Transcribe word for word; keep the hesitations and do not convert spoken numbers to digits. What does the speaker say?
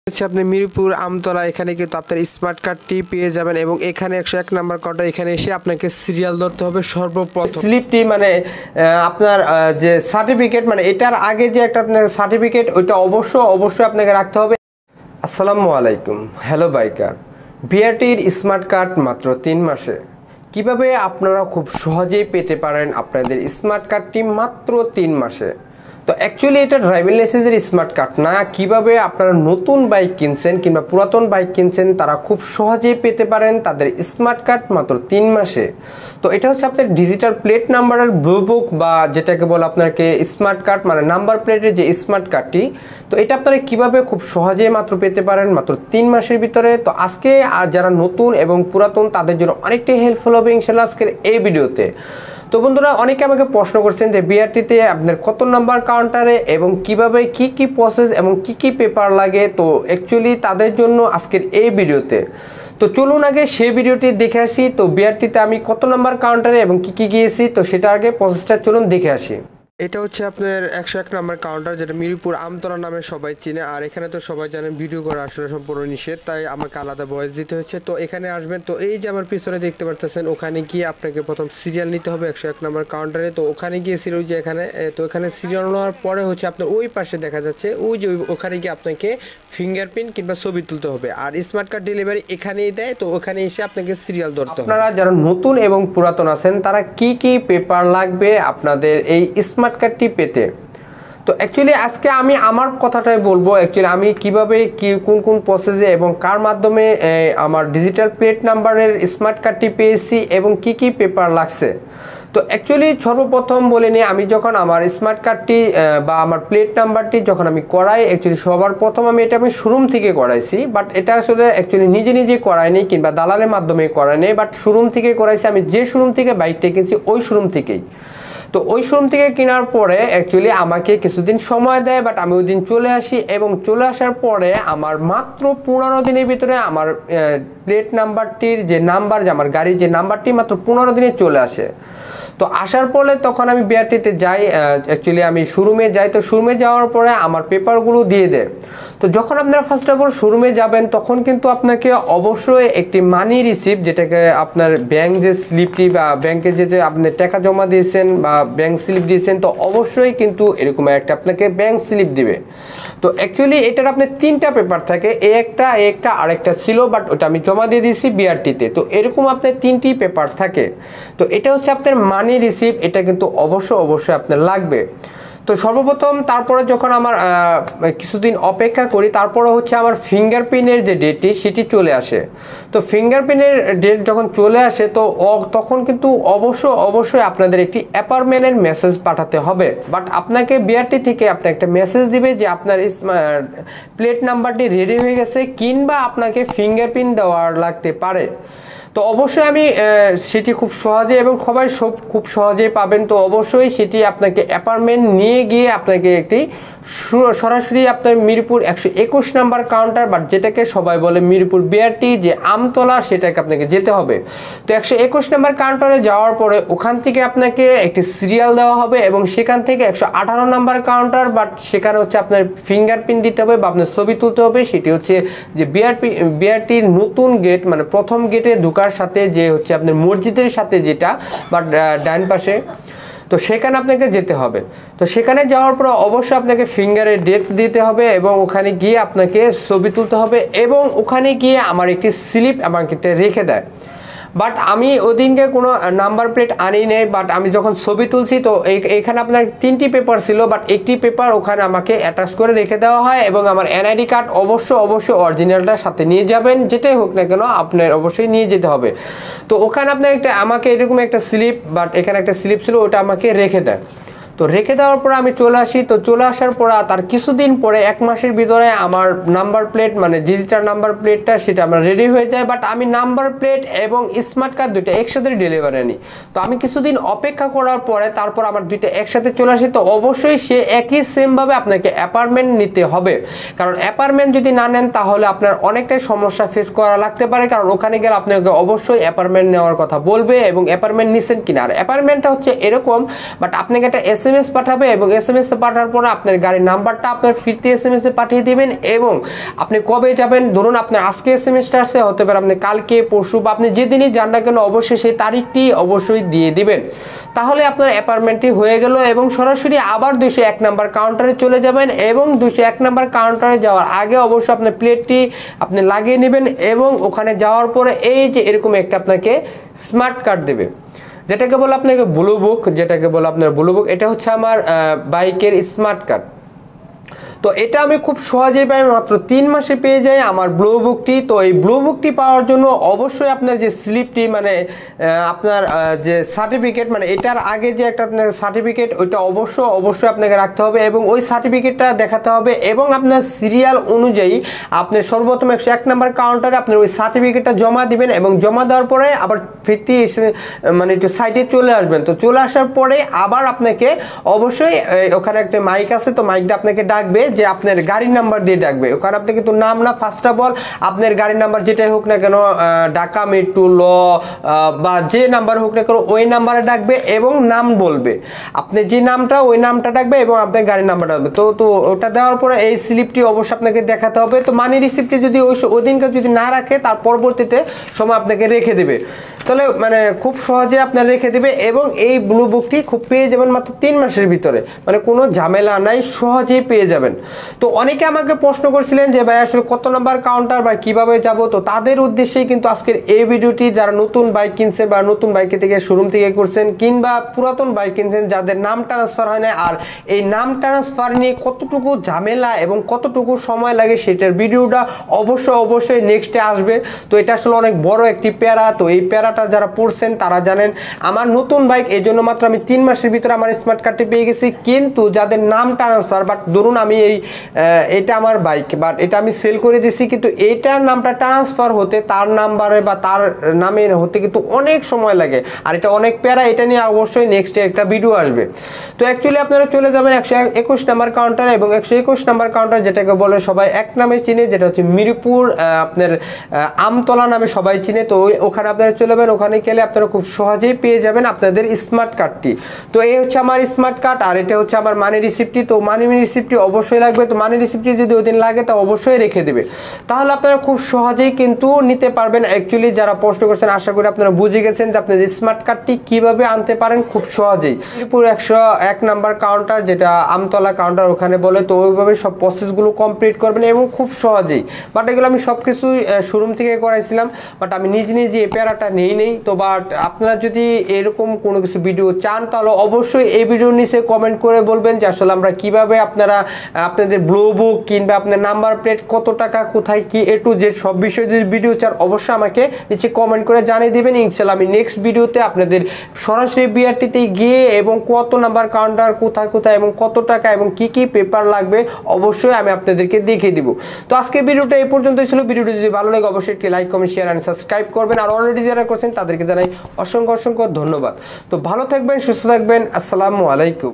হচ্ছে আপনি মিরপুর আমতলা এখানে কিন্তু আপনার স্মার্ট কার্ডটি পেয়ে যাবেন এবং এখানে একশো এক নাম্বার কাউন্টার এখানে এসে আপনাকে সিরিয়াল ধরতে হবে সর্বপ্রথম স্লিপটি মানে আপনার যে সার্টিফিকেট মানে এটার আগে যে একটা আপনার সার্টিফিকেট ওইটা অবশ্য অবশ্যই আপনাকে রাখতে হবে। আসসালামু আলাইকুম, হ্যালো বাইকার। বিআরটির স্মার্ট কার্ড মাত্র তিন মাসে কিভাবে আপনারা খুব সহজেই পেতে পারেন আপনাদের স্মার্ট কার্ডটি মাত্র তিন মাসে। তো অ্যাকচুয়ালি এটা ড্রাইভিং লাইসেন্সের স্মার্ট কার্ড না, কিভাবে আপনারা নতুন বাইক কিনছেন কিংবা পুরাতন বাইক কিনছেন তারা খুব সহজেই পেতে পারেন তাদের স্মার্ট কার্ড মাত্র তিন মাসে। তো এটা হচ্ছে আপনার ডিজিটাল প্লেট নাম্বারের ব্লু বুক বা যেটাকে বলে আপনাকে স্মার্ট কার্ড মানে নাম্বার প্লেটের যে স্মার্ট কার্ডটি। তো এটা আপনারা কিভাবে খুব সহজেই মাত্র পেতে পারেন মাত্র তিন মাসের ভিতরে। তো আজকে আর যারা নতুন এবং পুরাতন তাদের জন্য অনেকটাই হেল্পফুল হবে ইনশাআল্লাহ আজকের এই ভিডিওতে। তো বন্ধুরা, অনেকে আমাকে প্রশ্ন করছেন যে বিআরটিতে আপনার কত নাম্বার কাউন্টারে এবং কিভাবে কি কি প্রসেস এবং কি কি পেপার লাগে। তো অ্যাকচুয়ালি তাদের জন্য আজকের এই ভিডিওতে তো চলুন আগে সেই ভিডিওটি দেখে আসি। তো বিআরটিতে আমি কত নাম্বার কাউন্টারে এবং কি কি গিয়েছি তো সেটা আগে প্রসেসটা চলুন দেখে আসি। এটা হচ্ছে আপনার একশো এক নম্বর কাউন্টার, যেটা মিরপুর আমতলা নামে সবাই চিনে। আর এখানে তো সবাই জানেন ভিডিও করা আসলে সম্পূর্ণ নিষেধ, তাই আমাকে আলাদা ভয়েস দিতে হচ্ছে। তো এখানে আসবেন, তো এই যে আমার পিছনে দেখতে পারতেছেন ওখানে গিয়ে আপনাকে প্রথম সিরিয়াল নিতে হবে একশো এক নম্বর কাউন্টারে। তো ওখানে গিয়েছিল ওই যে এখানে, তো এখানে সিরিয়াল নেওয়ার পরে হচ্ছে আপনার ওই পাশে দেখা যাচ্ছে ওই যে ওখানে গিয়ে আপনাকে ফিঙ্গারপ্রিন্ট কিংবা ছবি তুলতে হবে। আর স্মার্ট কার্ড ডেলিভারি এখানেই দেয়, তো ওখানে এসে আপনাকে সিরিয়াল ধরতে হবে। আপনারা যারা নতুন এবং পুরাতন আছেন তারা কি কি পেপার লাগবে আপনাদের এই স্মার্ট কার্ডটি পেতে। তো অ্যাকচুয়ালি আজকে আমি আমার কথাটাই বলবো অ্যাকচুয়ালি আমি কিভাবে কি কোন কোন প্রসেসে এবং কার মাধ্যমে আমার ডিজিটাল প্লেট নাম্বারের স্মার্ট কার্ডটি পেয়েছি এবং কি কি পেপার লাগছে। তো অ্যাকচুয়ালি সর্বপ্রথম বলে নিই, আমি যখন আমার স্মার্ট কার্ডটি বা আমার প্লেট নাম্বারটি যখন আমি করাই অ্যাকচুয়ালি সবার প্রথম আমি এটা আমি শোরুম থেকে করাইছি। বাট এটা আসলে অ্যাকচুয়ালি নিজে নিজে করাইনি কিংবা দালালের মাধ্যমে করাইনি, বাট শোরুম থেকে করাইছি। আমি যে শোরুম থেকে বাইকটা কিনছি ওই শোরুম থেকেই। তো ওই শোরুম থেকে কেনার পরে অ্যাকচুয়ালি আমাকে কিছুদিন সময় দেয়, বাট আমি ওই দিন চলে আসি এবং চলে আসার পরে আমার মাত্র পনেরো দিনের ভিতরে আমার প্লেট নাম্বারটির যে নাম্বার যে আমার গাড়ির যে নাম্বারটি মাত্র পনেরো দিনে চলে আসে। তো আসার পরে তখন আমি বিআরটিতে যাই, অ্যাকচুয়ালি আমি শোরুমে যাই। তো শোরুমে যাওয়ার পরে আমার পেপারগুলো দিয়ে দেয়। তো যখন আপনারা ফার্স্ট অফ অল শোরুমে যাবেন তখন কিন্তু আপনাকে অবশ্যই একটি মানি রিসিপ্ট, যেটাকে আপনার ব্যাংক যে স্লিপটি বা ব্যাংকে যে আপনি টাকা জমা দিয়েছেন বা ব্যাংক স্লিপ দিয়েছেন, তো অবশ্যই কিন্তু এরকম একটা আপনাকে ব্যাংক স্লিপ দিবে। তো অ্যাকচুয়ালি এটার আপনার তিনটা পেপার থাকে, এ একটা এ একটা আরেকটা ছিল, বাট ওটা আমি জমা দিয়ে দিয়েছি বিআরটিতে। তো এরকম আপনার তিনটি পেপার থাকে। তো এটা হচ্ছে আপনার মানি রিসিপ্ট, এটা কিন্তু অবশ্য অবশ্যই আপনার লাগবে। তো সর্বপ্রথম তারপরে যখন আমার কিছুদিন অপেক্ষা করি তারপরে হচ্ছে আমার ফিঙ্গারপ্রিন্টের যে ডেটটি সেটি চলে আসে। তো ফিঙ্গারপ্রিন্টের ডেট যখন চলে আসে তো তখন কিন্তু অবশ্য অবশ্যই আপনাদের একটি অ্যাপয়েন্টমেন্টের মেসেজ পাঠাতে হবে। বাট আপনাকে বিআরটি থেকে আপনার একটা মেসেজ দিবে যে আপনার প্লেট নাম্বারটি রেডি হয়ে গেছে কিংবা আপনাকে ফিঙ্গারপ্রিন্ট দেওয়ার লাগতে পারে। তো অবশ্যই আমি সেটি খুব সহজে এবং সবাই সব খুব সহজেই পাবেন। তো অবশ্যই সেটি আপনাকে অ্যাপার্টমেন্ট নিয়ে গিয়ে আপনাকে একটি সরাসরি আপনার মিরপুর একশো একুশ নাম্বার কাউন্টার বাট যেটাকে সবাই বলে মিরপুর বিআরটি যে আমতলা, সেটাকে আপনাকে যেতে হবে। তো একশো একুশ নাম্বার কাউন্টারে যাওয়ার পরে ওখান থেকে আপনাকে একটি সিরিয়াল দেওয়া হবে এবং সেখান থেকে একশো আঠারো নাম্বার কাউন্টার বাট সেখানে হচ্ছে আপনার ফিঙ্গারপ্রিন্ট দিতে হবে বা আপনার ছবি তুলতে হবে। সেটি হচ্ছে যে বিআরপি বিআরটির নতুন গেট মানে প্রথম গেটে ঢোকার সাথে যে হচ্ছে আপনার মসজিদের সাথে যেটা বাট ডান পাশে, তো সেখানে আপনাকে যেতে হবে। তো সেখানে যাওয়ার পর অবশ্যই আপনাকে ফিঙ্গারের ডেট দিতে হবে এবং ওখানে গিয়ে আপনাকে ছবি তুলতে হবে এবং ওখানে গিয়ে আমার একটি স্লিপ আমাকে রেখে দেয়। বাট আমি ওদিনকে কোনো নাম্বার প্লেট আনি নেই, বাট আমি যখন ছবি তুলছি তো এইখানে আপনার তিনটি পেপার ছিল, বাট একটি পেপার ওখানে আমাকে অ্যাটাচ করে রেখে দেওয়া হয় এবং আমার এনআইডি কার্ড অবশ্য অবশ্যই অরিজিনালটার সাথে নিয়ে যাবেন, যেটাই হোক না কেন আপনার অবশ্যই নিয়ে যেতে হবে। তো ওখানে আপনার একটা আমাকে এরকম একটা স্লিপ বাট এখানে একটা স্লিপ ছিল ওটা আমাকে রেখে দেয়। তো রেখে দেওয়ার পরে আমি চলে আসি। তো চলে আসার পর তার কিছুদিন পরে এক মাসের ভিতরে আমার নাম্বার প্লেট মানে ডিজিটাল নাম্বার প্লেটটা সেটা আমার রেডি হয়ে যায়। বাট আমি নাম্বার প্লেট এবং স্মার্ট কার্ড দুইটা একসাথে ডেলিভারি আনি। তো আমি কিছুদিন অপেক্ষা করার পরে তারপর আমার দুইটা একসাথে চলে আসি। তো অবশ্যই সে একই সেমভাবে আপনাকে অ্যাপার্টমেন্ট নিতে হবে, কারণ অ্যাপার্টমেন্ট যদি না নেন তাহলে আপনার অনেকটাই সমস্যা ফেস করা লাগতে পারে, কারণ ওখানে গেলে আপনাকে অবশ্যই অ্যাপার্টমেন্ট নেওয়ার কথা বলবে এবং অ্যাপার্টমেন্ট নিচ্ছেন কিনা। আর অ্যাপার্টমেন্টটা হচ্ছে এরকম বাট আপনাকে একটা এস এম এস পাঠাবে এবং এস এম এস পাঠানোর পরে আপনার গাড়ির নাম্বারটা আপনার ফিরতি এস এম এস এ পাঠিয়ে দিবেন এবং আপনি কবে যাবেন, ধরুন আপনার আজকে এস এম এসটা আসছে, হতে পারে আপনি কালকে পরশু বা আপনি যেদিনই যান না কেন অবশ্যই সেই তারিখটি অবশ্যই দিয়ে দিবেন। তাহলে আপনার অ্যাপার্টমেন্টটি হয়ে গেল এবং সরাসরি আবার দুইশো এক নাম্বার কাউন্টারে চলে যাবেন এবং দুইশো এক নাম্বার কাউন্টারে যাওয়ার আগে অবশ্যই আপনার প্লেটটি আপনি লাগিয়ে নেবেন এবং ওখানে যাওয়ার পরে এই যে এরকম একটা আপনাকে স্মার্ট কার্ড দেবে, যেটাকে বলে আপনাকে ব্লু বুক, যেটাকে বলে আপনার ব্লু বুক। এটা হচ্ছে আমার বাইকের স্মার্ট কার্ড। তো এটা আমি খুব সহজেই পাই, মাত্র তিন মাসে পেয়ে যাই আমার ব্লু বুকটি। তো এই ব্লু বুকটি পাওয়ার জন্য অবশ্যই আপনার যে স্লিপটি মানে আপনার যে সার্টিফিকেট মানে এটার আগে যে একটা আপনার সার্টিফিকেট ওইটা অবশ্য অবশ্যই আপনাকে রাখতে হবে এবং ওই সার্টিফিকেটটা দেখাতে হবে এবং আপনার সিরিয়াল অনুযায়ী আপনি সর্বপ্রথম একশো এক নাম্বার কাউন্টারে আপনার ওই সার্টিফিকেটটা জমা দিবেন এবং জমা দেওয়ার পরে আবার ফিরতি এসে মানে একটু সাইটে চলে আসবেন। তো চলে আসার পরে আবার আপনাকে অবশ্যই ওখানে একটা মাইক আছে, তো মাইকটা আপনাকে ডাকবে যে আপনার গাড়ির নাম্বার দিয়ে ডাকবে। ওখানে আপনি কিন্তু নাম না, ফার্স্ট অফ অল আপনার গাড়ির নাম্বার যেটাই হোক না কেন, ঢাকা মেট্রো ল বা যে নাম্বার হোক না কেন ওই নাম্বারে ডাকবে এবং নাম বলবে, আপনি যে নামটা ওই নামটা ডাকবে এবং আপনার গাড়ির নাম্বারটা ডাকবে। তো তো ওটা দেওয়ার পরে এই স্লিপটি অবশ্যই আপনাকে দেখাতে হবে। তো মানি রিসিপ্টটি যদি ওই ওই দিনকার যদি না রাখে তার পরবর্তীতে সময় আপনাকে রেখে দেবে, তাহলে মানে খুব সহজে আপনার রেখে দেবে এবং এই ব্লু বুকটি খুব পেয়ে যাবেন মাত্র তিন মাসের ভিতরে, মানে কোনো ঝামেলা নাই, সহজেই পেয়ে যাবেন। তো অনেকে আমাকে প্রশ্ন করছিলেন যে ভাই আসলে কত নাম্বার কাউন্টার বা কিভাবে যাব, তো তাদের উদ্দেশ্যেই কিন্তু আজকের এই ভিডিওটি। যারা নতুন বাইক কিনছেন বা নতুন বাইকে থেকে শোরুম থেকে করছেন কিংবা পুরাতন বাইক কিনছেন যাদের নাম ট্রান্সফার হয় না, আর এই নাম ট্রান্সফার নিয়ে কতটুকু ঝামেলা এবং কতটুকু সময় লাগে সেটার ভিডিওটা অবশ্যই অবশ্যই নেক্সটে আসবে। তো এটা আসলে অনেক বড় একটি প্যারা, তো এই প্যারাটা যারা পড়ছেন তারা জানেন। আমার নতুন বাইক এই জন্য মাত্র আমি তিন মাসের ভিতরে আমার স্মার্ট কার্ডটি পেয়ে গেছি, কিন্তু যাদের নাম ট্রান্সফার বাট ধরুন আমি এই এটা আমার বাইক বাট এটা আমি সেল করে দিছি, কিন্তু এইটার নামটা ট্রান্সফার হতে তার নাম্বারে বা তার নামে হতে কিন্তু অনেক সময় লাগে, আর এটা অনেক প্যারা। এটা নিয়ে অবশ্যই নেক্সটে একটা ভিডিও আসবে। তো অ্যাকচুয়ালি আপনারা চলে যাবেন একশো একুশ নাম্বার কাউন্টারে এবং একশো একুশ নাম্বার কাউন্টার যেটাকে বলে সবাই এক নামে চিনে, যেটা হচ্ছে মিরপুর আপনার আমতলা নামে সবাই চিনে। তো ওখানে আপনারা চলে যাবেন, ওখানে গেলে আপনারা খুব সহজেই পেয়ে যাবেন আপনাদের স্মার্ট কার্ডটি। তো এই হচ্ছে আমার স্মার্ট কার্ড আর এটা হচ্ছে আমার মানি রিসিপ্টটি। তো মানি রিসিপ্টটি অবশ্যই লাগবে, তো মানি রিসিপ্টটি যদি ওই দিন লাগে তা অবশ্যই রেখে দেবে, তাহলে আপনারা খুব সহজেই কিন্তু নিতে পারবেন। অ্যাকচুয়ালি যারা প্রশ্ন করছেন আশা করি আপনারা বুঝে গেছেন যে আপনাদের স্মার্ট কার্ডটি কিভাবে আনতে পারেন খুব সহজেই। মিরপুর একশো এক নাম্বার কাউন্টার যেটা আমতলা কাউন্টার ওখানে বলে, তো ওইভাবে সব প্রসেসগুলো কমপ্লিট করবেন এবং খুব সহজেই। বাট এগুলো আমি সব কিছুই শোরুম থেকে করাইছিলাম, বাট আমি নিজ নিজে এই প্যারাটা নেই নেই। তো বাট আপনারা যদি এরকম কোনো কিছু ভিডিও চান তাহলে অবশ্যই এই ভিডিওর নিচে কমেন্ট করে বলবেন যে আসলে আমরা কিভাবে আপনারা আপনাদের ব্লু বুক কিংবা আপনার নাম্বার প্লেট কত টাকা কোথায় কি এ টু জেড সব বিষয়ে যদি ভিডিও চান অবশ্যই আমাকে নিচে কমেন্ট করে জানিয়ে দিবেন। ইনশাআল্লাহ আমি নেক্সট ভিডিওতে আপনাদের সরাসরি বিআরটিতে গিয়ে এবং কত নাম্বার কাউন্টার কোথায় কোথায় এবং কত টাকা এবং কি কি পেপার লাগবে অবশ্যই আমি আপনাদেরকে দেখিয়ে দিব। তো আজকে ভিডিওটা এই পর্যন্তই ছিল। ভিডিওটি যদি ভালো লাগে অবশ্যই একটি like comment share and subscribe করবেন, আর অলরেডি যারা করছেন তাদেরকে জানাই অসংখ্য অসংখ্য ধন্যবাদ। তো ভালো থাকবেন, সুস্থ থাকবেন, আসসালামু আলাইকুম।